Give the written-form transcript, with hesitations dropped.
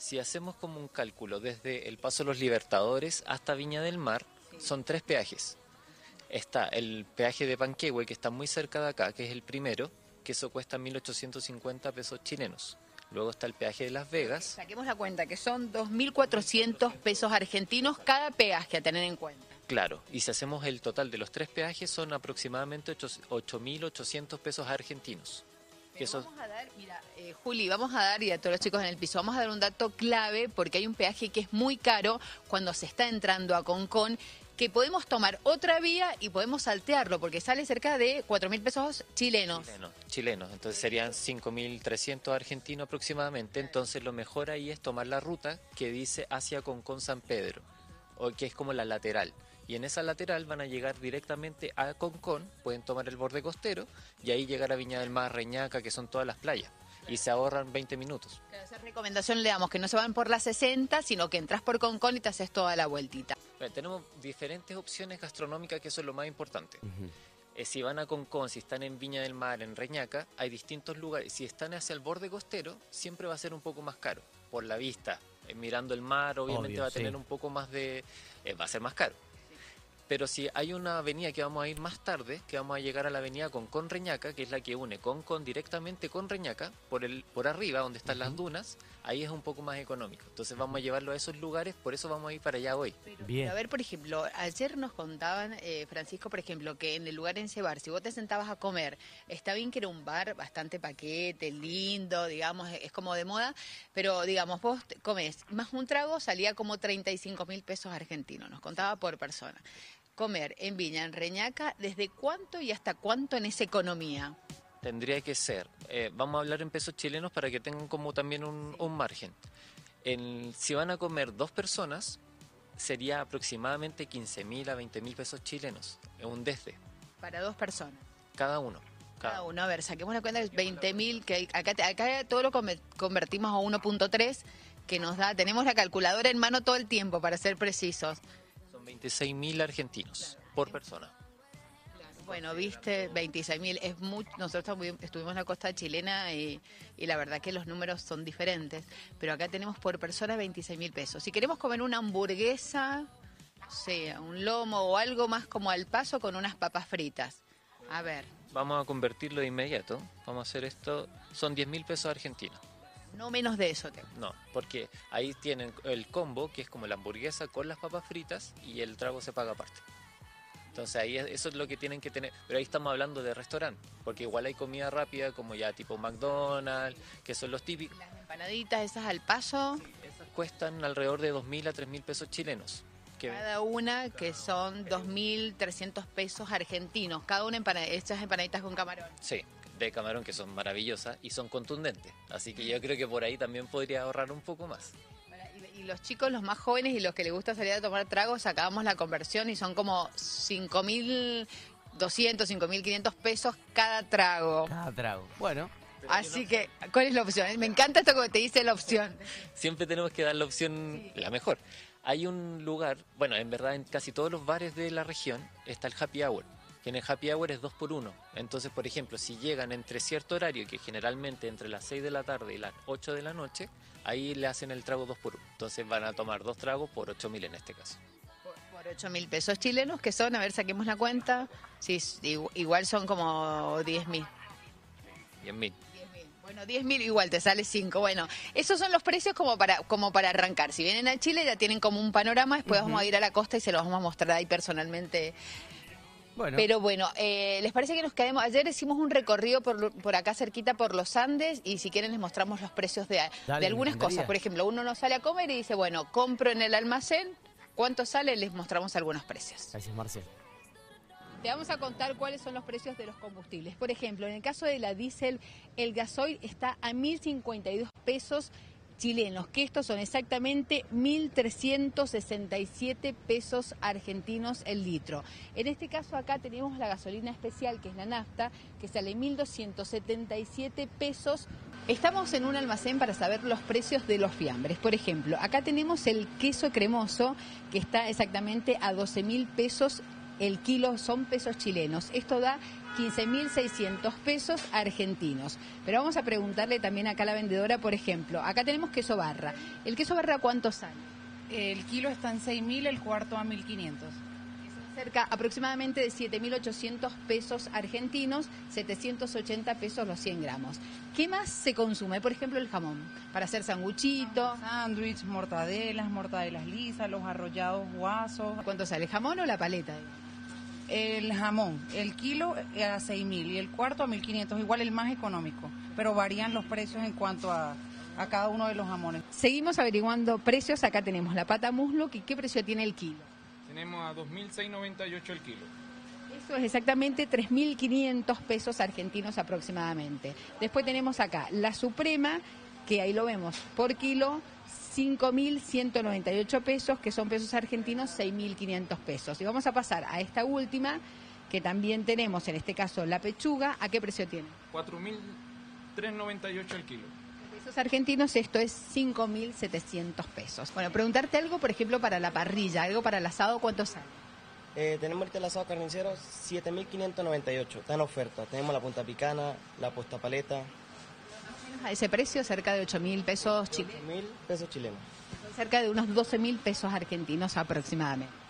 Si hacemos como un cálculo desde el Paso de los Libertadores hasta Viña del Mar, son 3 peajes. Está el peaje de Panquehue, que está muy cerca de acá, que es el primero, que eso cuesta 1.850 pesos chilenos. Luego está el peaje de Las Vegas. Saquemos la cuenta, que son 2.400 pesos argentinos cada peaje a tener en cuenta. Claro, y si hacemos el total de los 3 peajes, son aproximadamente 8.800 pesos argentinos. Vamos a dar, mira, Juli, vamos a dar, y a todos los chicos en el piso, vamos a dar un dato clave, porque hay un peaje que es muy caro cuando se está entrando a Concón, que podemos tomar otra vía y podemos saltearlo, porque sale cerca de 4.000 pesos chilenos. Chilenos, entonces serían 5.300 argentinos aproximadamente. Entonces lo mejor ahí es tomar la ruta que dice hacia Concón San Pedro, o que es como la lateral. Y en esa lateral van a llegar directamente a Concón, pueden tomar el borde costero y ahí llegar a Viña del Mar, Reñaca, que son todas las playas. Y se ahorran 20 minutos. Claro, esa recomendación le damos, que no se van por la 60, sino que entras por Concón y te haces toda la vueltita. Bueno, tenemos diferentes opciones gastronómicas, que eso es lo más importante. Si van a Concón, si están en Viña del Mar, en Reñaca, hay distintos lugares. Si están hacia el borde costero, siempre va a ser un poco más caro, por la vista. Mirando el mar, obviamente Obvio, va a tener un poco más de... va a ser más caro. Pero si hay una avenida que vamos a ir más tarde, que vamos a llegar a la avenida Concón Reñaca, que es la que une Concón directamente con Reñaca, por arriba, donde están las dunas, ahí es un poco más económico. Entonces vamos a llevarlo a esos lugares, por eso vamos a ir para allá hoy. Bien. A ver, por ejemplo, ayer nos contaban, Francisco, por ejemplo, que en el lugar, en ese bar, si vos te sentabas a comer, está bien que era un bar bastante paquete, lindo, digamos, es como de moda, pero digamos, vos comés más un trago, salía como 35.000 pesos argentinos, nos contaba por persona. Comer en Viña, en Reñaca, ¿desde cuánto y hasta cuánto en esa economía? Tendría que ser, vamos a hablar en pesos chilenos para que tengan como también un margen. Si van a comer 2 personas, sería aproximadamente 15.000 a 20.000 pesos chilenos, un desde. Para 2 personas. Cada uno. Cada uno, a ver, saquemos la cuenta de 20.000, que acá todo lo convertimos a 1.3, que nos da, tenemos la calculadora en mano todo el tiempo, para ser precisos. 26.000 argentinos por persona. Bueno, viste, 26.000 es mucho. Nosotros estuvimos en la costa chilena y la verdad que los números son diferentes. Pero acá tenemos por persona 26.000 pesos. Si queremos comer una hamburguesa, no sé, un lomo o algo más como al paso con unas papas fritas. A ver. Vamos a convertirlo de inmediato. Vamos a hacer esto. Son 10.000 pesos argentinos. No menos de eso. No, porque ahí tienen el combo, que es como la hamburguesa con las papas fritas, y el trago se paga aparte. Entonces ahí eso es lo que tienen que tener. Pero ahí estamos hablando de restaurante, porque igual hay comida rápida como ya tipo McDonald's, que son los típicos. Las empanaditas esas al paso. Esas cuestan alrededor de 2.000 a 3.000 pesos chilenos. Cada una, que son 2.300 pesos argentinos. Cada una esas empanaditas con camarón. Sí, de camarón, que son maravillosas y son contundentes. Así que yo creo que por ahí también podría ahorrar un poco más. Y los chicos, los más jóvenes y los que les gusta salir a tomar tragos, sacábamos la conversión y son como 5.200, 5.500 pesos cada trago. Cada trago. Bueno. Así que, ¿cuál es la opción? Me encanta esto que te dice la opción. Siempre tenemos que dar la opción la mejor. Hay un lugar, bueno, en verdad en casi todos los bares de la región está el happy hour, que en el happy hour es 2 por 1. Entonces, por ejemplo, si llegan entre cierto horario, que generalmente entre las 6 de la tarde y las 8 de la noche, ahí le hacen el trago 2 por 1. Entonces van a tomar 2 tragos por 8.000 en este caso. Por 8.000 pesos chilenos, que son, a ver, saquemos la cuenta, sí, igual son como 10.000. 10.000. Bueno, 10.000 igual te sale 5. Bueno, esos son los precios como para arrancar. Si vienen a Chile ya tienen como un panorama, después vamos a ir a la costa y se los vamos a mostrar ahí personalmente. Bueno. Pero bueno, ¿les parece que nos quedemos? Ayer hicimos un recorrido por acá cerquita por los Andes y si quieren les mostramos los precios de algunas cosas. Por ejemplo, uno nos sale a comer y dice, bueno, compro en el almacén, ¿cuánto sale? Les mostramos algunos precios. Gracias, Marcel. Te vamos a contar cuáles son los precios de los combustibles. Por ejemplo, en el caso de la diésel, el gasoil está a 1.052 pesos chilenos, que estos son exactamente 1.367 pesos argentinos el litro. En este caso acá tenemos la gasolina especial, que es la nafta, que sale 1.277 pesos. Estamos en un almacén para saber los precios de los fiambres. Por ejemplo, acá tenemos el queso cremoso, que está exactamente a 12.000 pesos el kilo son pesos chilenos. Esto da 15.600 pesos argentinos. Pero vamos a preguntarle también acá a la vendedora, por ejemplo, acá tenemos queso barra. ¿El queso barra cuánto sale? El kilo está en 6.000, el cuarto a 1.500. Cerca aproximadamente de 7.800 pesos argentinos, 780 pesos los 100 gramos. ¿Qué más se consume? Por ejemplo, el jamón, para hacer sanguchitos. Sándwich, mortadelas lisas, los arrollados guasos. ¿Cuánto sale, el jamón o la paleta? El jamón, el kilo a 6.000 y el cuarto a 1.500, igual el más económico, pero varían los precios en cuanto a cada uno de los jamones. Seguimos averiguando precios, acá tenemos la pata muslo, ¿qué precio tiene el kilo? Tenemos a 2.698 el kilo. Eso es exactamente 3.500 pesos argentinos aproximadamente. Después tenemos acá la suprema, que ahí lo vemos, por kilo, 5.198 pesos, que son pesos argentinos, 6.500 pesos. Y vamos a pasar a esta última, que también tenemos, en este caso, la pechuga. ¿A qué precio tiene? 4.398 el kilo. Pesos argentinos, esto es 5.700 pesos. Bueno, preguntarte algo, por ejemplo, para la parrilla, algo para el asado, ¿cuánto sale? Tenemos ahorita el asado carnicero, 7.598, está en oferta. Tenemos la punta picana, la posta paleta. A ese precio, cerca de 8.000 pesos chilenos. 8.000 pesos chilenos. Cerca de unos 12.000 pesos argentinos aproximadamente.